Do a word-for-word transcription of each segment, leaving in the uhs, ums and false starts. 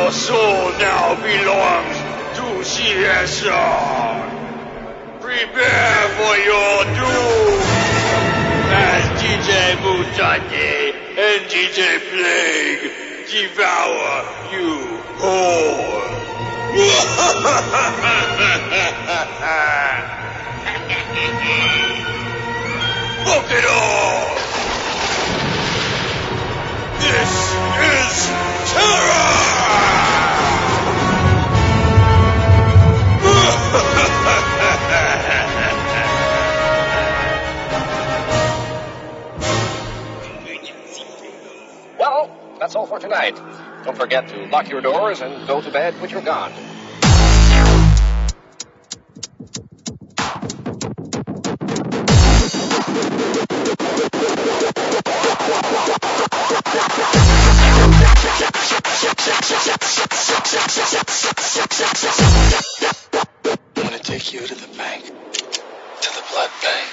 Your soul now belongs to C S R. Prepare for your doom as D J Mutante and D J Plague devour you whole. Look it all! This is terror! Well, that's all for tonight. Don't forget to lock your doors and go to bed with your gun. I'm gonna take you to the bank. To the blood bank.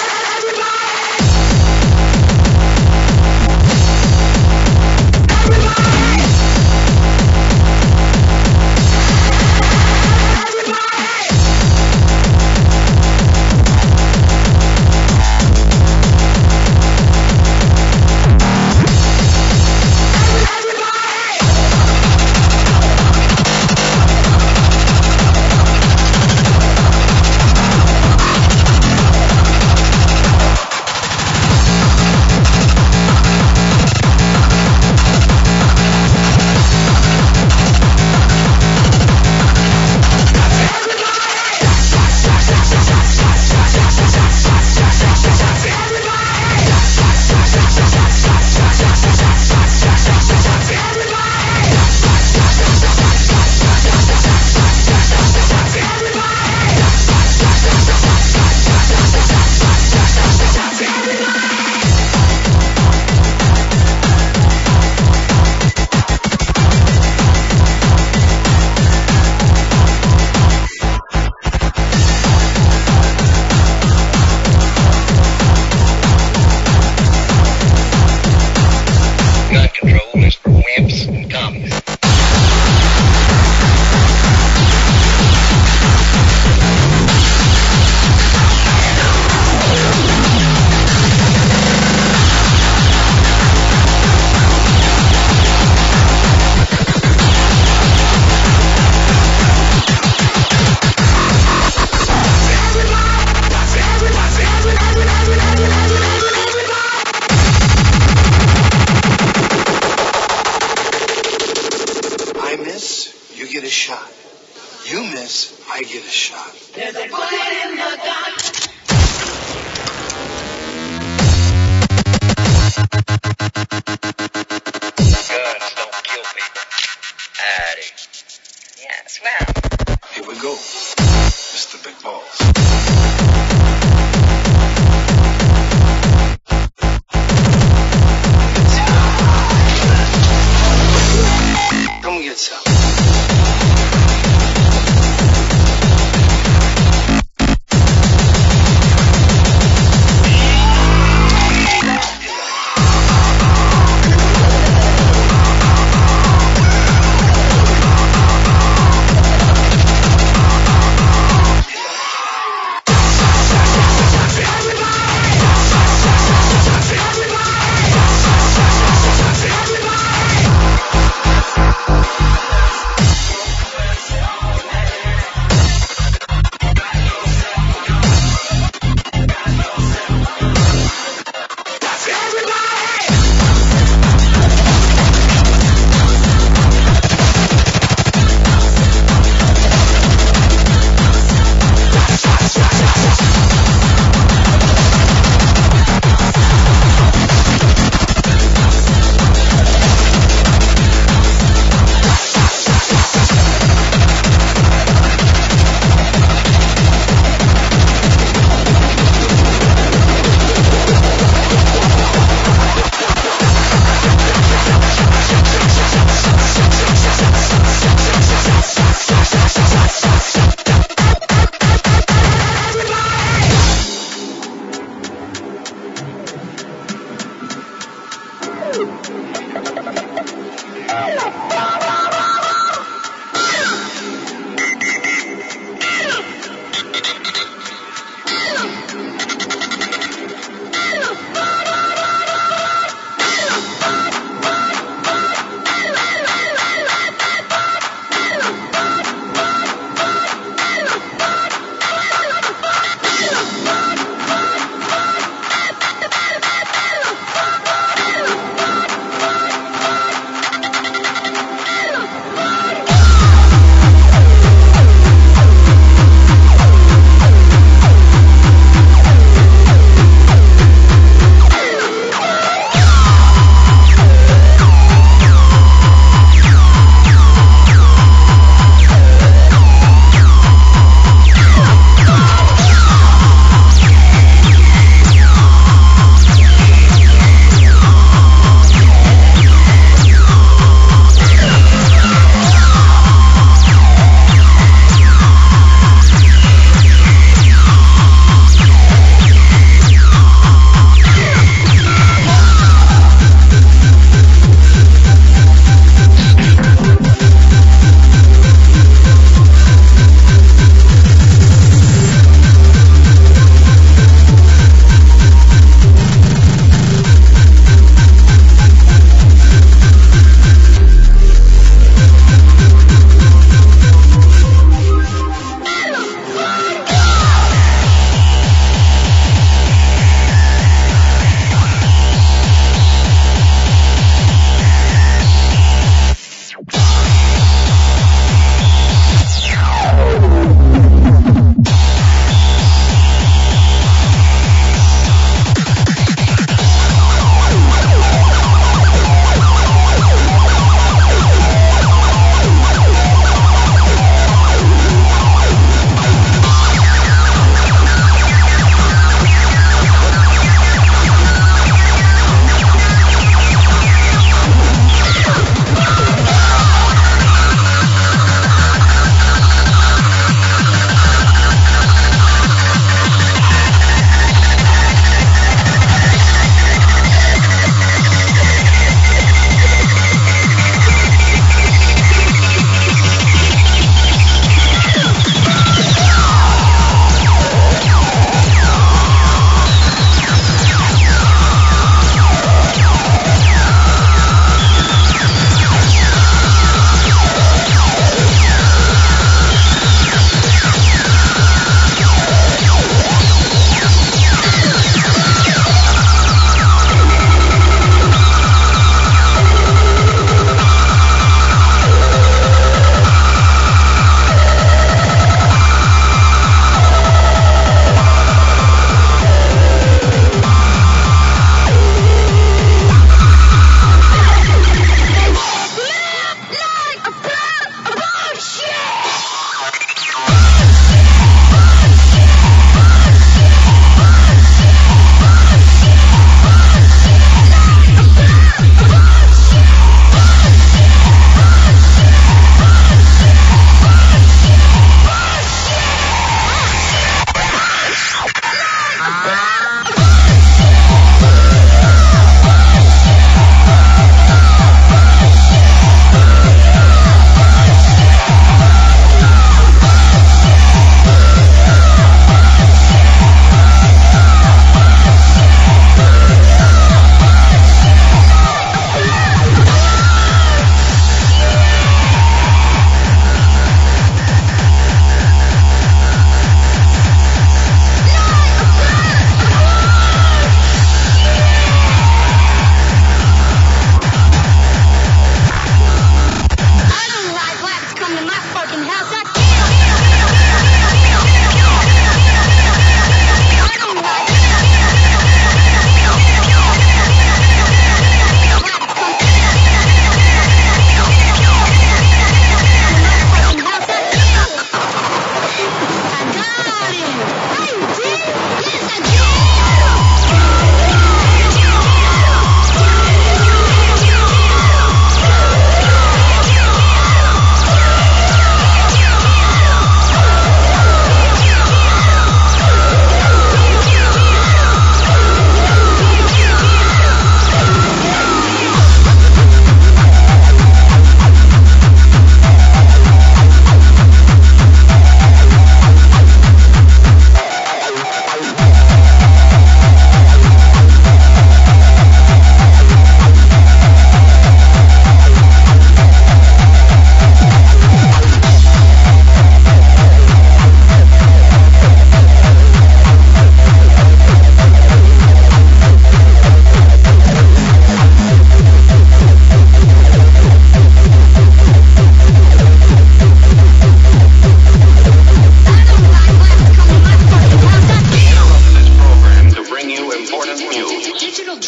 Everybody!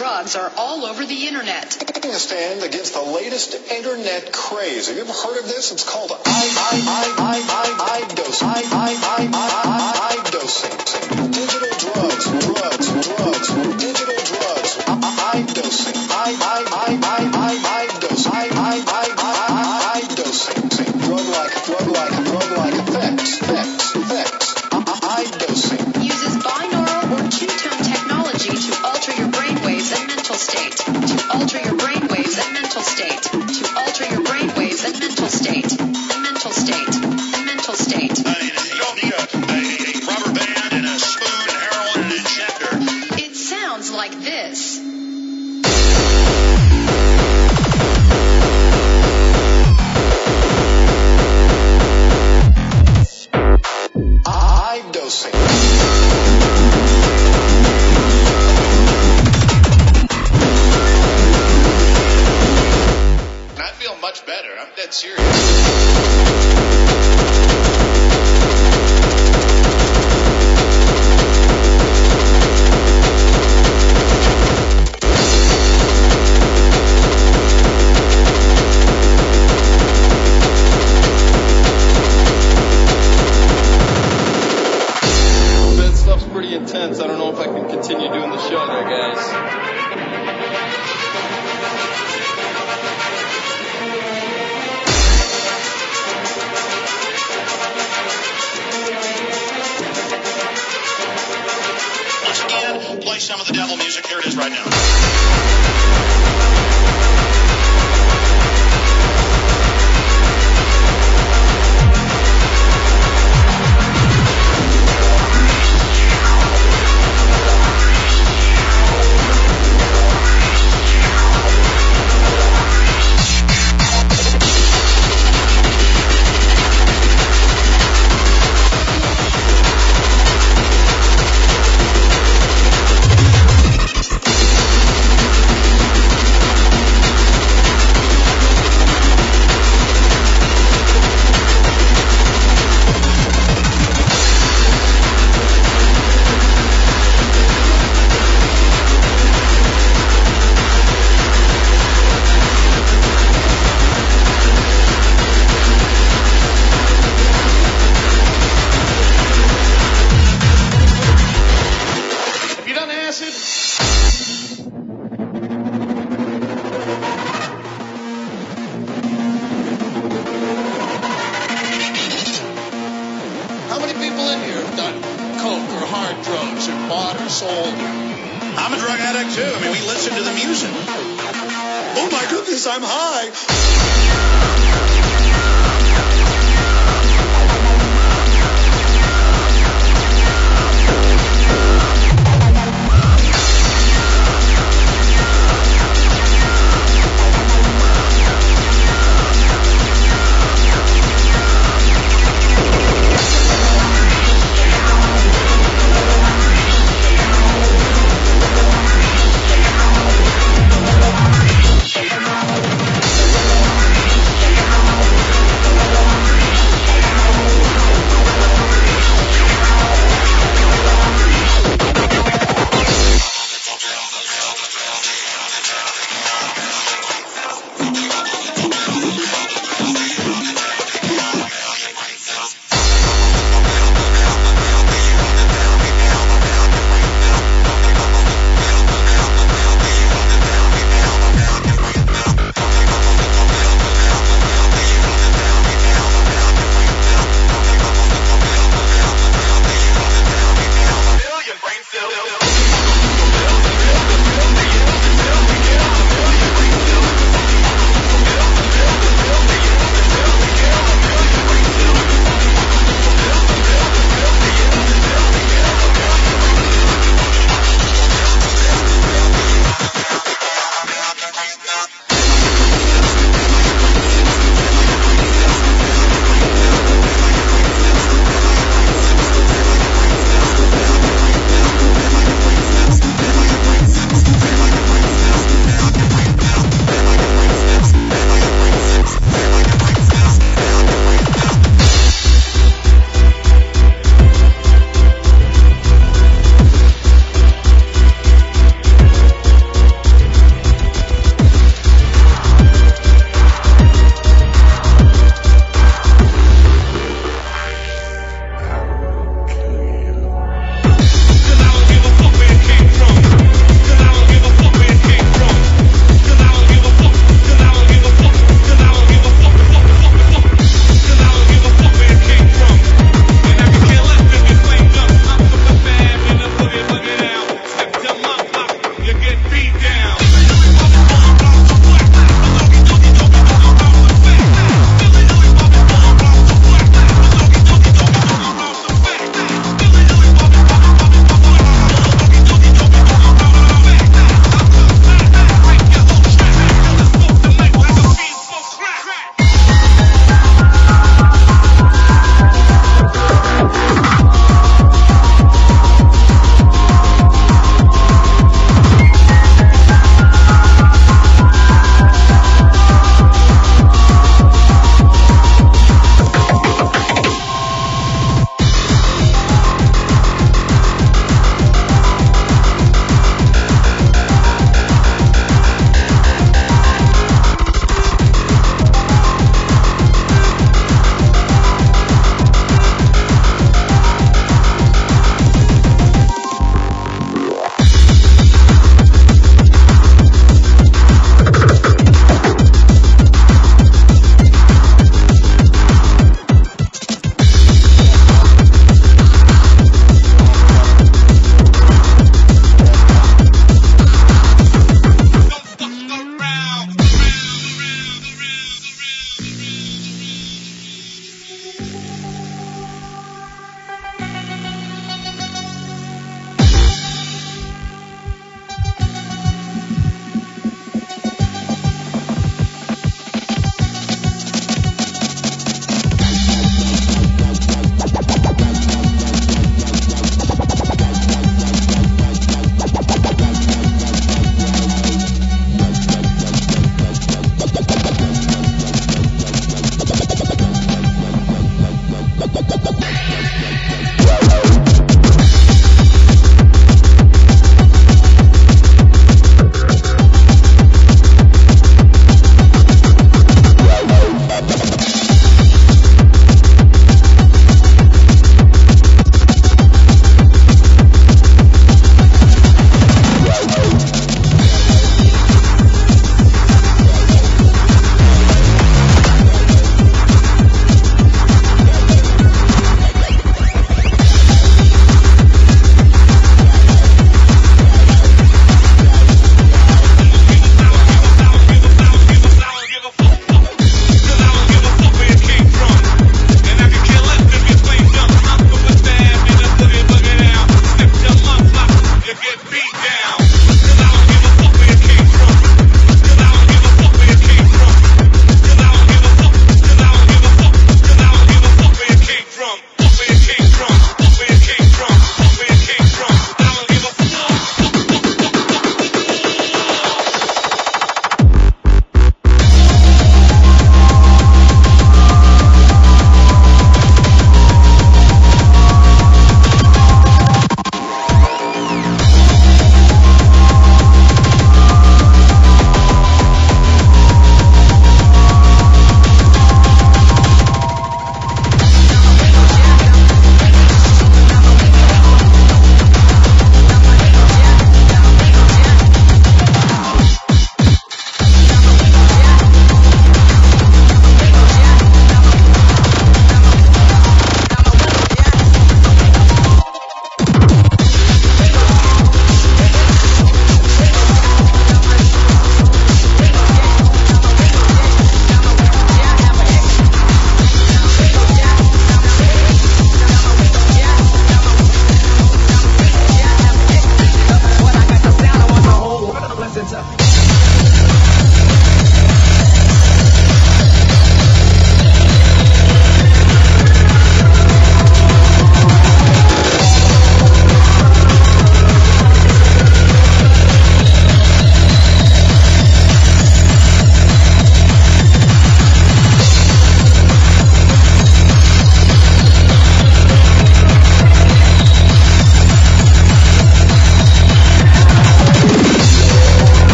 drugs are all over the internet. Taking a stand against the latest internet craze. Have you ever heard of this? It's called I I I I I I dosing. I I I I I dosing. Digital drugs, drugs, drugs, digital drugs. I I dosing. I I I I I I dosing. I I I I I dosing. Drug like, drug like, drug like effects, effects, effects. I I dosing. Uses binaural or two-tone technology to alter your brainwaves and mental state. To alter your brainwaves and mental state. To alter your brainwaves and mental state. And mental state. And mental state. I mean, you don't need a, a, a rubber band and a spoon and heroin and an injector. It sounds like this. I dosing. I feel much better. I'm dead serious. That stuff's pretty intense. I don't know if I can continue doing the show there, guys. Once again, play some of the devil music. Here it is right now. Have you done acid? How many people in here have done coke or hard drugs or bought or sold? I'm a drug addict too. I mean, we listen to the music. Oh my goodness, I'm high.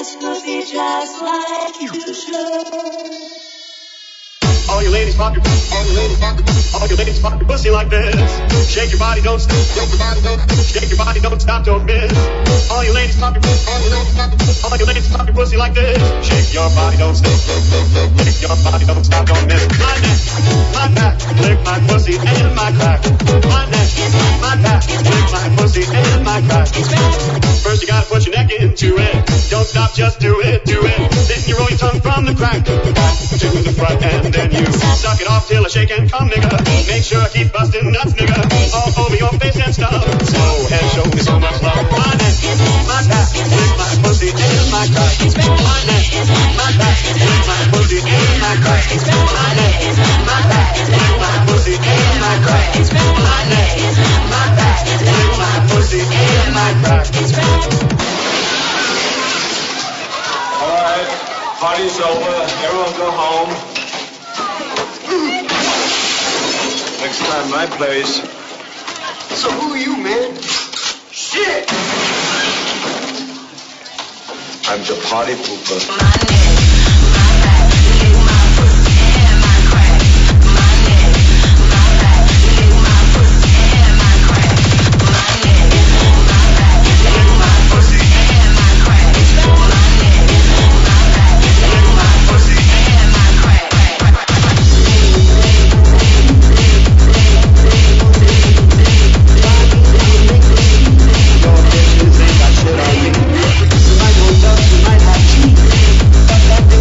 nice pussy just like you should. All you ladies pop your, all you ladies pop your, all you ladies pop your pussy like this. Shake your body, don't stop, shake your body, don't, shake your body, don't stop, don't miss. All you ladies pop your, all you ladies pop your, all you ladies pop your pussy like this. Shake your body, don't stop, shake your body, don't stop, don't miss. My neck, my back, lick my pussy and my crack. My neck, my back, lick my pussy and my crack. First you gotta put your neck into it. Don't stop, just do it, do it. Then you roll your tongue from the crack to the front, and then you suck it off till I shake and come, nigga. Make sure I keep busting nuts, nigga, all over your face and stuff. Slow head, show me so much love. My neck, my back, lick my pussy and my crack. My neck, my back, lick my pussy and my crack. My neck, my back, lick my pussy and my crack. My neck, my back, lick my pussy and my crack. All right, party's over. Everyone go home. Next time, my place. So who are you, man? Shit! I'm the party pooper. My neck, my back, lick my pussy and my crack. My neck, my back, lick my pussy and my crack. My neck, my back, lick my pussy and my crack. My neck, my back, lick my pussy and my crack. Your bitches ain't got shit on me. You might hold up, you might have cheese. Fuck that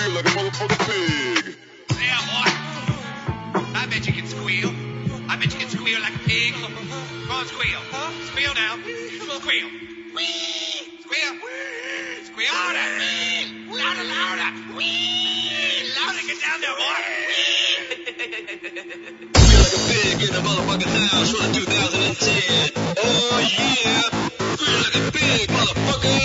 squeal like a motherfucking pig. Yeah, boy. I bet you can squeal. I bet you can squeal like a pig. Go on, squeal. Squeal now. Squeal. Whee! Squeal. Squeal louder. Louder, louder. Whee! Louder, get down there, boy. Squeal like a pig in a motherfucking house from two thousand ten. Oh yeah. Squeal like a pig, motherfucker.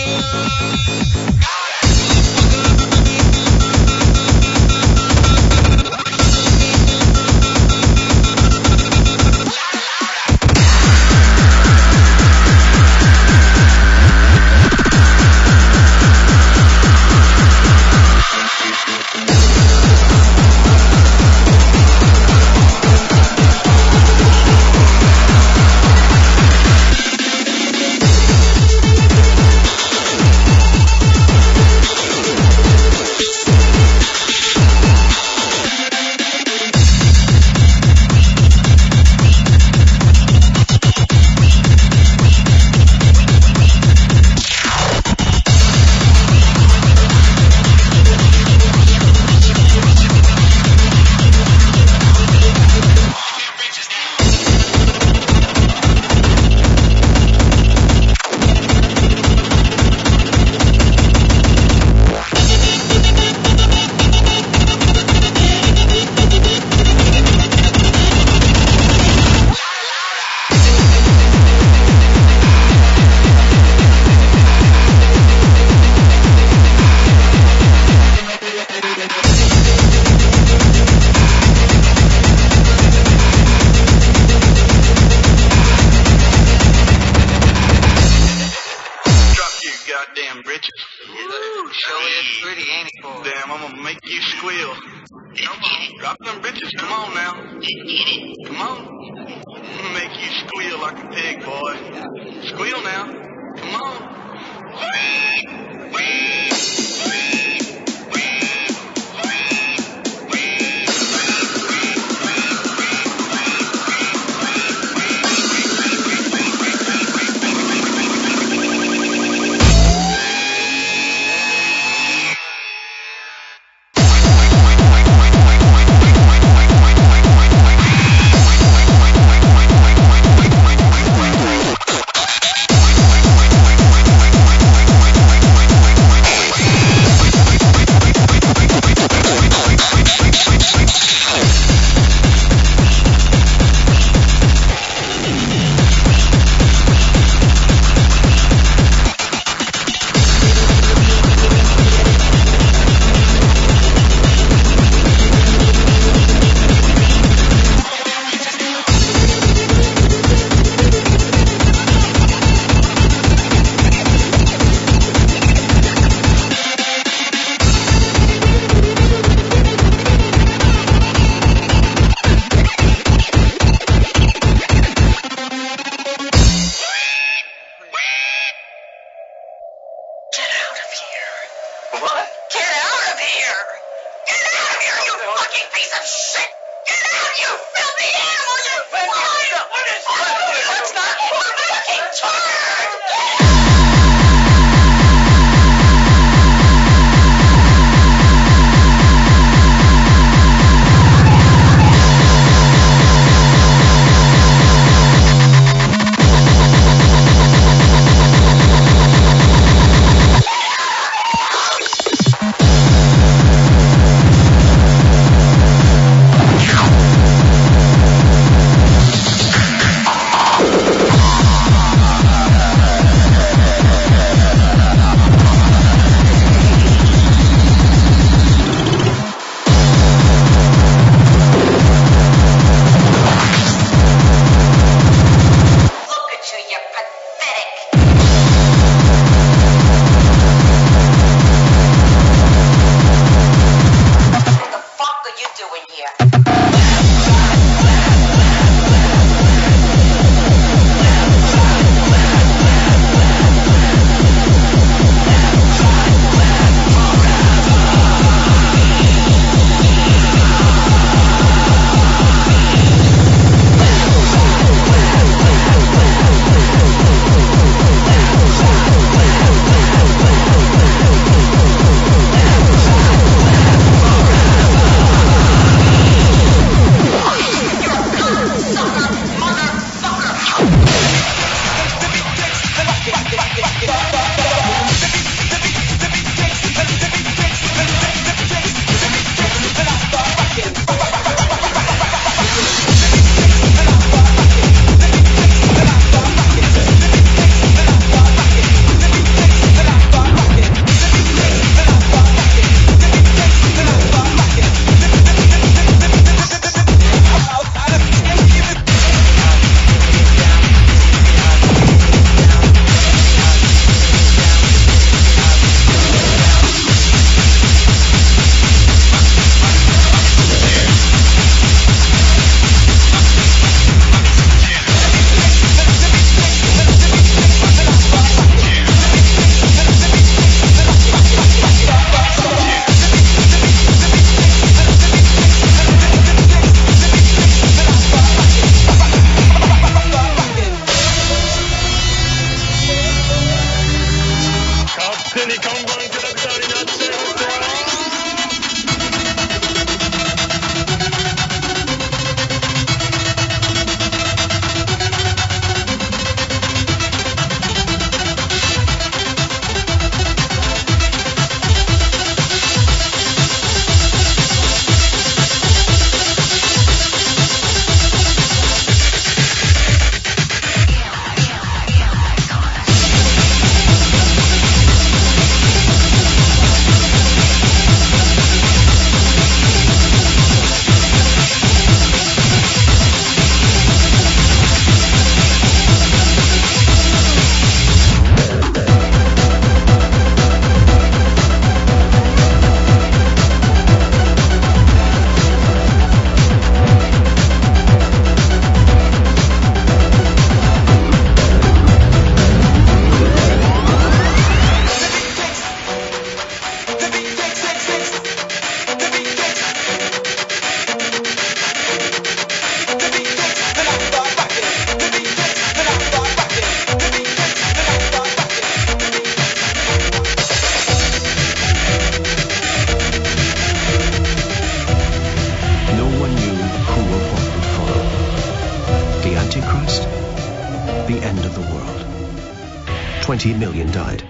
twenty million died.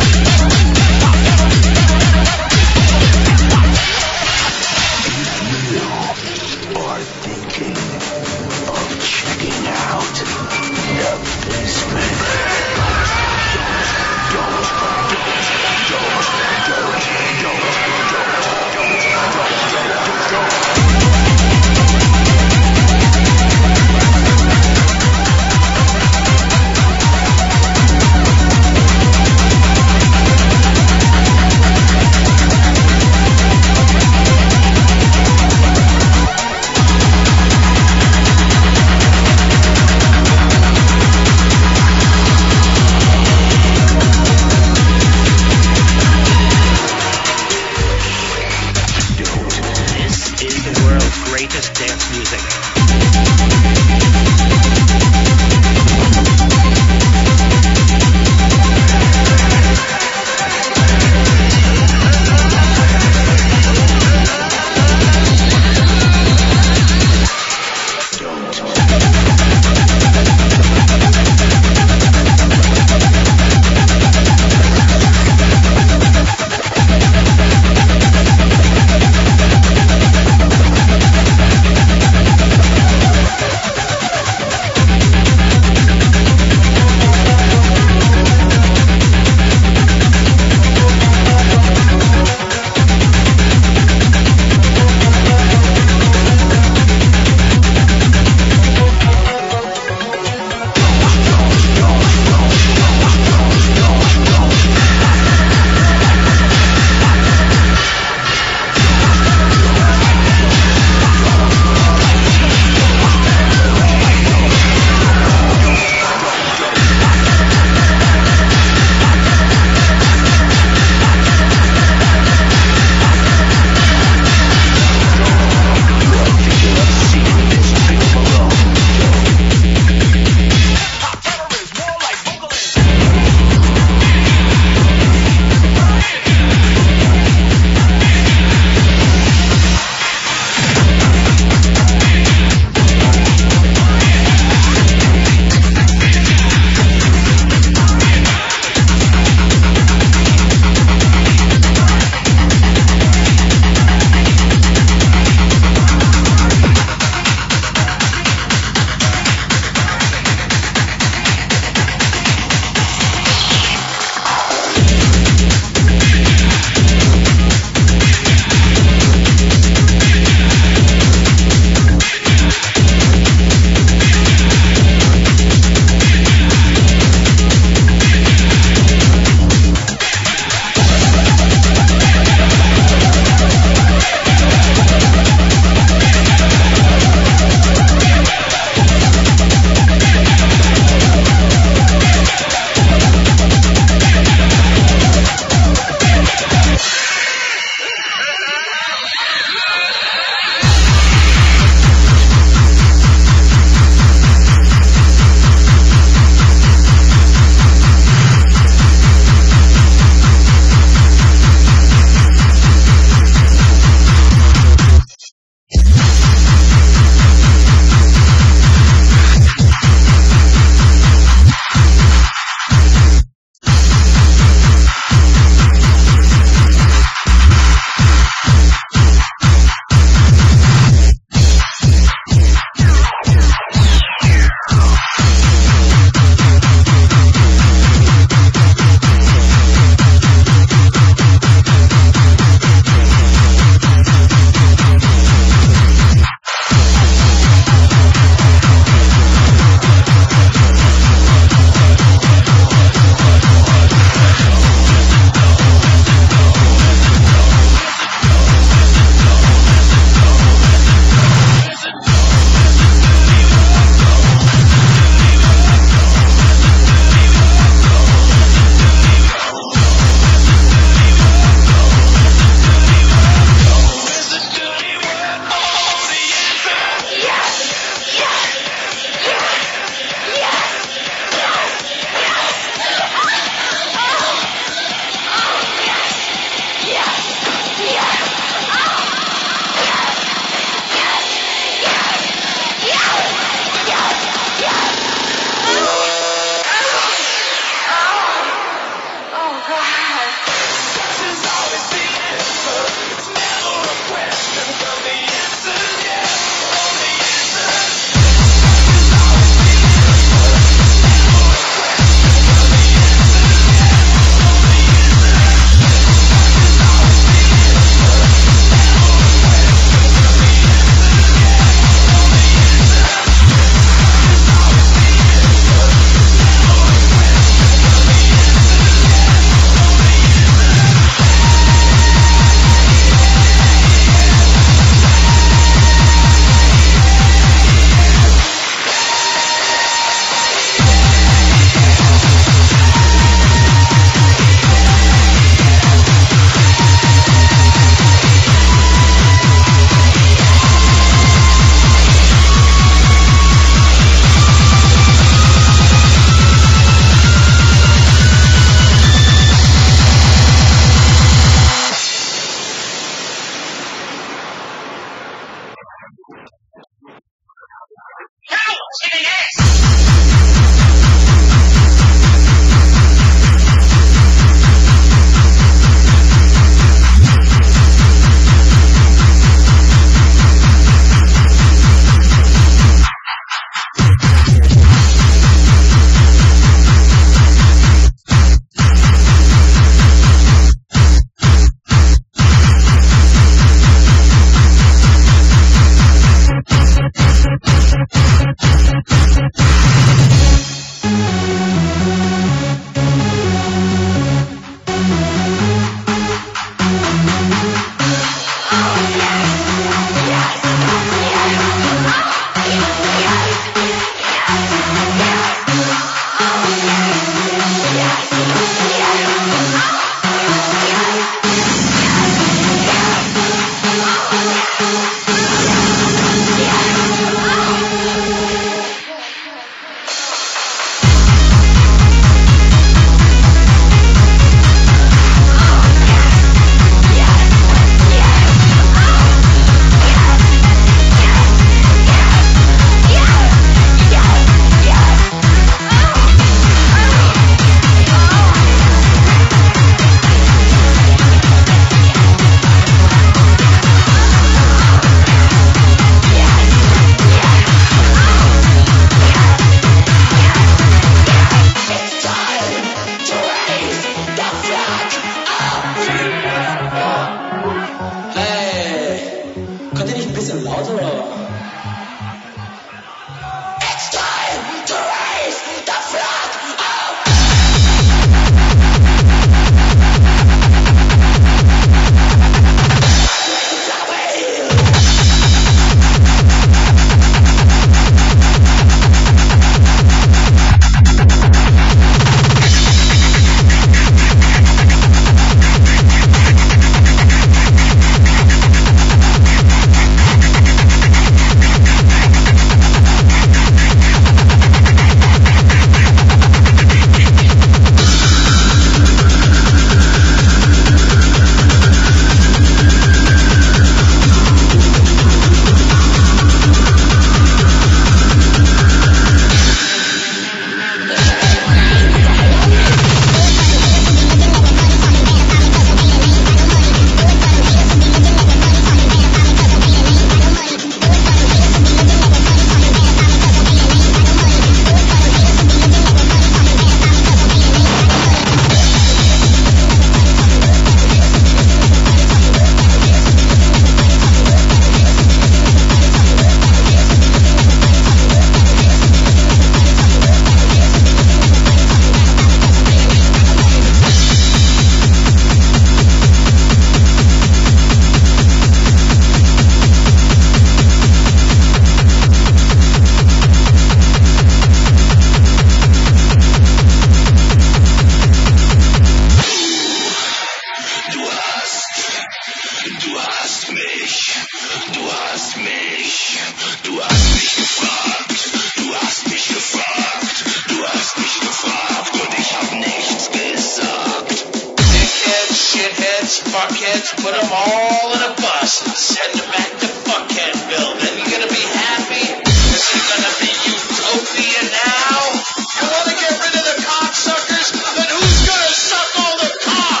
fuckheads, put them all in a bus and send them back to Fuckheadville. Then you're gonna be happy? This is gonna be utopia now? You wanna get rid of the cocksuckers? Then who's gonna suck all the cock?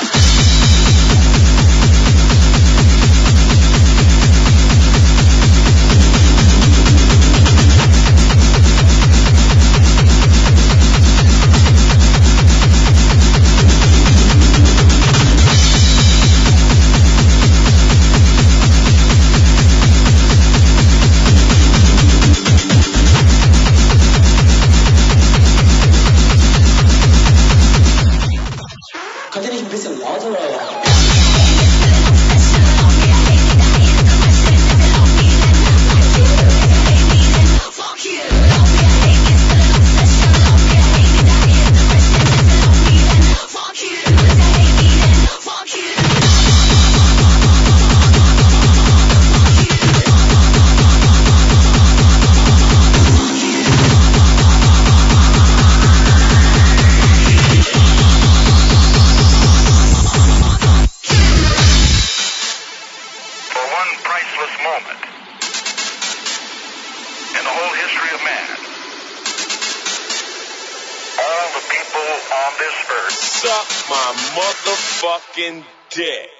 people on this earth. Suck my motherfucking dick.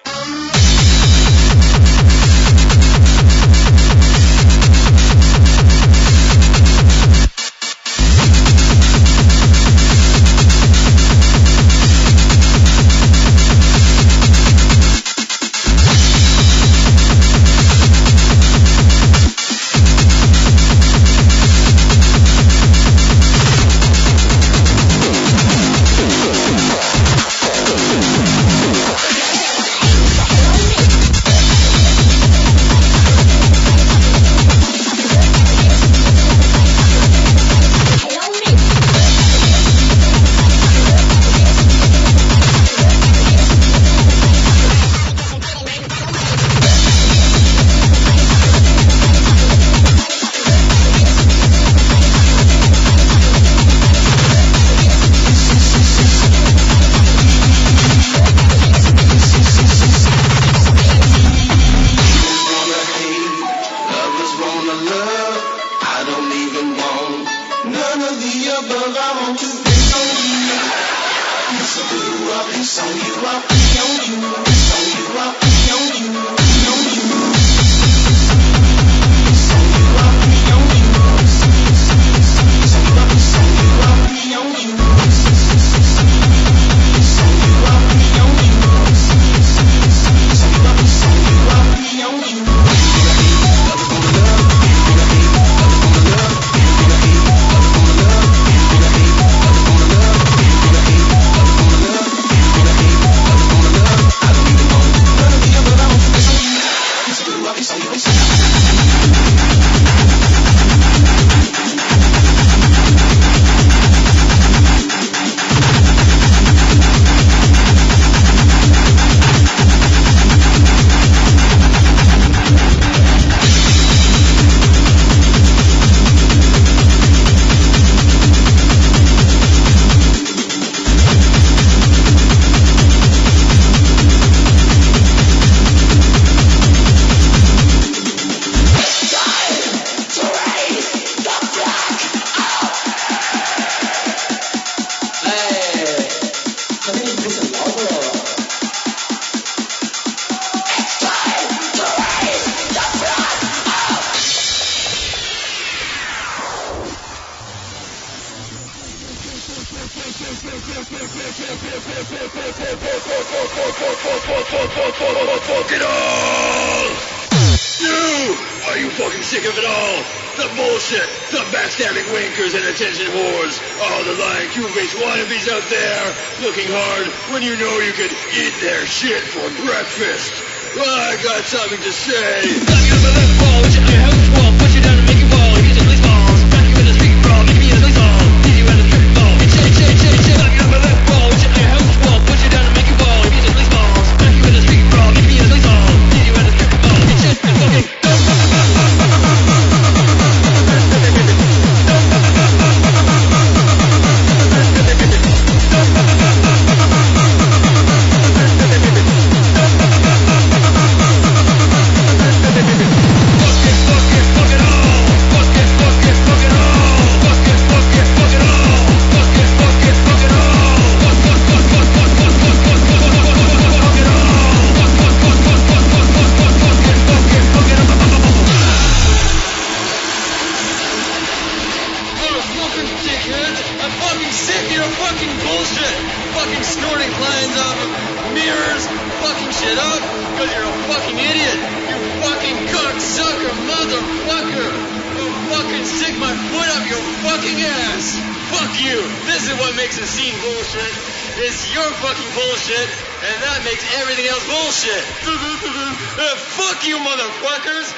Fuck it all! You! Are you fucking sick of it all? The bullshit, the backstabbing winkers and attention whores, all the lying Q-based wannabes out there, looking hard when you know you could eat their shit for breakfast. Well, I got something to say. Knock you on the left ball, put you on your house wall, put you down and make you fall. If you just police balls, knock you in the street brawl, make me in the police ball, leave you in the strip ball. It's shit, shit, shit, shit. Knock you on the left ball, put you on your house wall, put you down and make you fall. If you just police balls, knock you in the street brawl, make me in the police ball, leave you in the strip ball. It's shit, it's fucking. Fuck you, motherfuckers!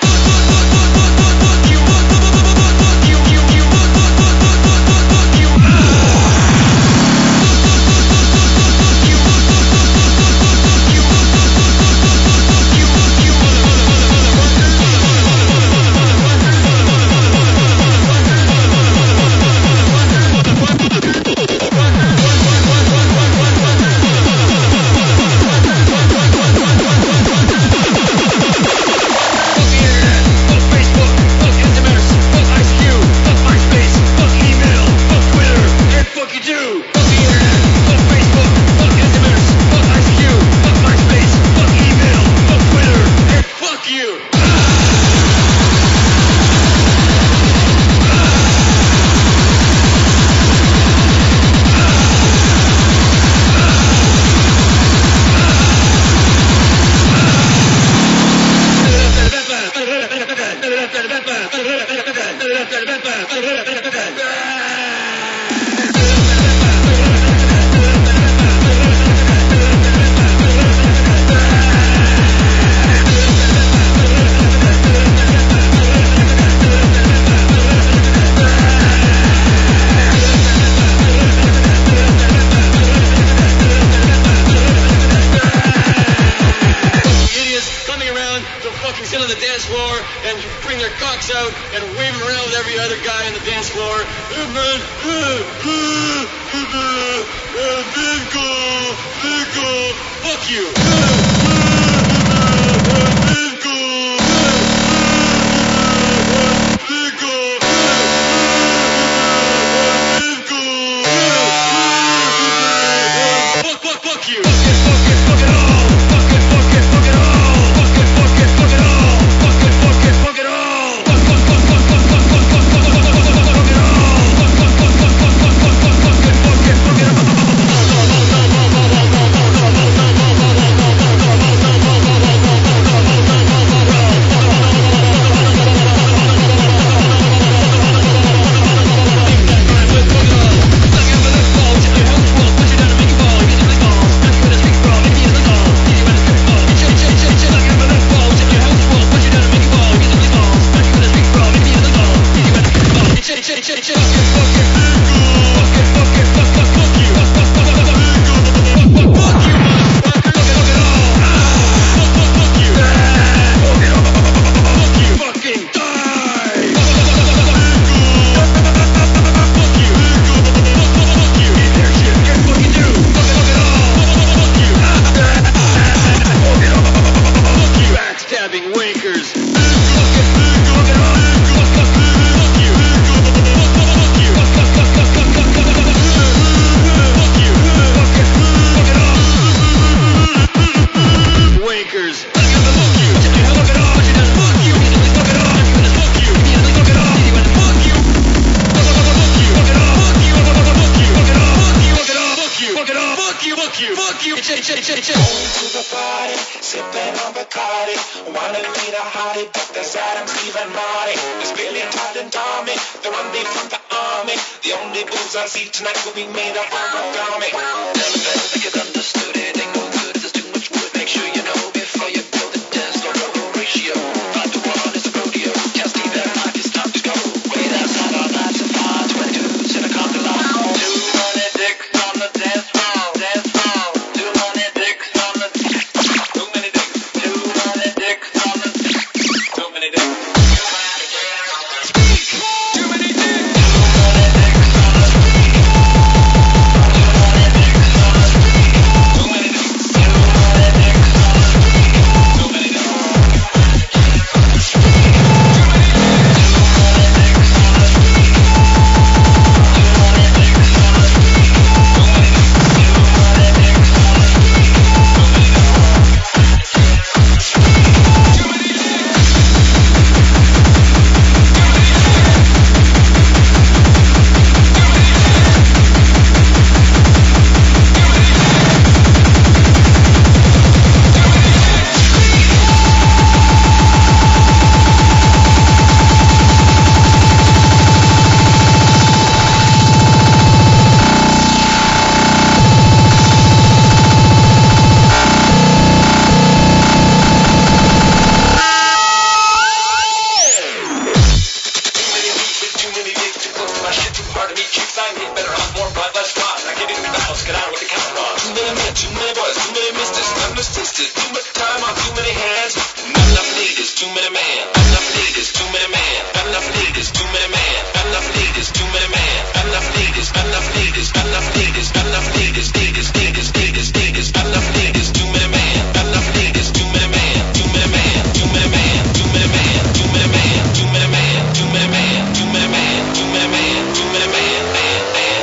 Fuck Sit on the dance floor and bring their cocks out and wave them around with every other guy on the dance floor. Hey man, uh, uh, uh, uh, bingo, bingo, fuck you. Uh, uh, uh, bingo, uh, bingo, uh, bingo, fuck, fuck, fuck you. Fuck it, fuck it, fuck it all. Fuck it, fuck it, fuck it all. Fuck it, fuck it, fuck it all. Fuck it, fuck it, fuck it all. Fuck, fuck, fuck, fuck, fuck, fuck, fuck, fuck, fuck, fuck, fuck, fuck, fuck it all. Fuck, fuck, fuck, fuck, fuck, fuck, fuck, fuck, fuck it, fuck it, fuck it all. Too many man, too many man, too many man, too many man, man, man.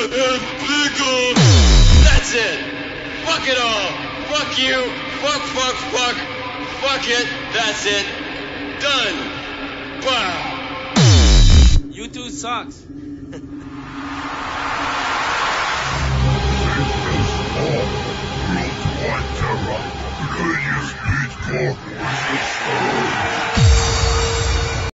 and pickle. That's it. Fuck it all. Fuck you. Fuck, fuck, fuck. Fuck it. That's it. Done. Wow. You two sucks. Terror, the greatest beat corporation.